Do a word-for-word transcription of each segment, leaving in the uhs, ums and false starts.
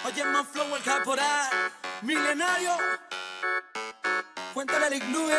Oye, más flow el caporal, milenario. Cuéntale al iglúe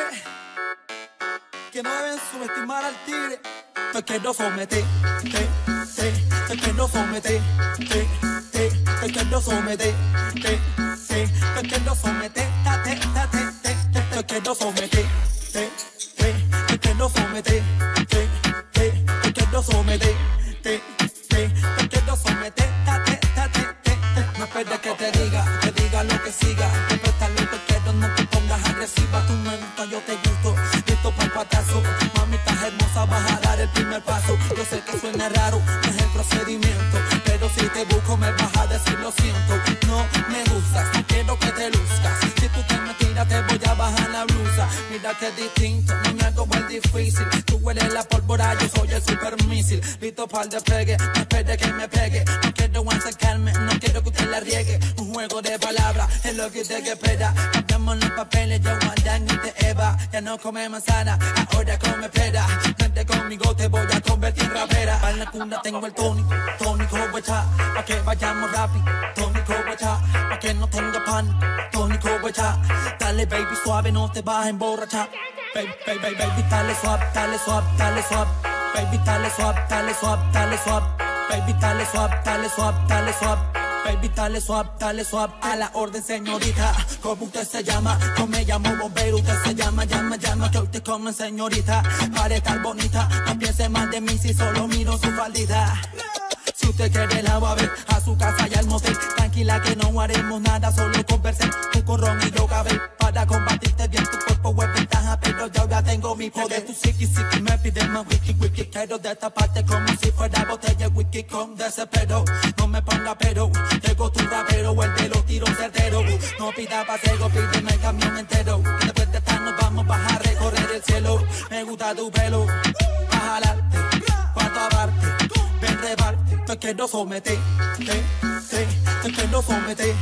que no deben subestimar al tigre. Te quiero someter, te, te, te quiero someter, te, te, te quiero someter, te, te, te quiero someter, te, te, te, te, te quiero someter, te, te, te quiero someter, te, te, te quiero someter, te, te, te quiero someter, te, te, te, te. No esperes que te diga, que diga lo que siga. Te presta lo que quiero, no te pongas agresiva. Tú me gustas, yo te gusto, listo para el patazo. Mami, estás hermosa, vas a dar el primer paso. Yo sé que suena raro, no es el procedimiento, pero si te busco me vas a decir lo siento. No me gustas, no quiero que te luzcas. Si tú te me tiras te voy a bajar la blusa. Mira que es distinto, no me hago el difícil. Tú eres la pólvora, yo soy el super misil. Listo para el despegue, no espere que me pegue. No quiero acercarme, no quiero que usted la riegue. Un juego de palabras es lo que usted que espera. Cambiamos los papeles, yo Adán y te Eva. Ya no come manzana, ahora come pera. Vente conmigo, te voy a convertir en rapera. Para la cuna tengo el tónico, tónico guacha, pa' que vayamos rápido. Tónico guacha, pa' que no tenga pan. Tónico guacha, dale baby suave, no te vas a emborrachar. Baby, baby, baby, baby, dale suave, dale suave, dale suave. Baby, dale suave, dale suave, dale suave. Baby, dale suave, dale suave, dale suave. Baby, dale suave, dale suave. A la orden, señorita. ¿Cómo usted se llama? No me llamo bombero, usted se llama, llama, llama. Que hoy te comen, señorita. Para estar bonita, no piense más de mí si solo miro su faldita. Si usted quiere la va a ver a su casa y al motel. Tranquila que no haremos nada, solo conversar. Tu corrón y yo cabel para combatirte bien. Tu cuerpo es ventaja, pero ya ahora tengo mi poder. Tu psiqui, psiqui me pide más wiki, wiki. Quiero destaparte como si fuera botella wiki con desespero. No me ponga pero, llegó tu rapero, el de los tiros certeros. No pida paseo, pídeme el camión entero. Después de estar nos vamos a recorrer el cielo. Me gusta tu pelo, a jalarte, pa' taparte. Ven, reparte, te quiero someter, te, te, te quiero someter,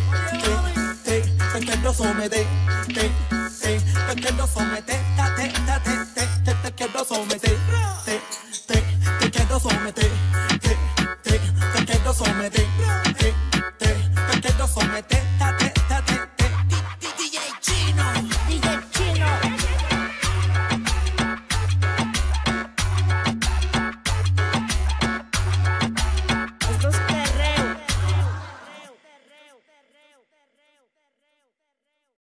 te, te, te quiero someter, te, te, te quiero someter, te, te, te, te, te, te quiero someter, te.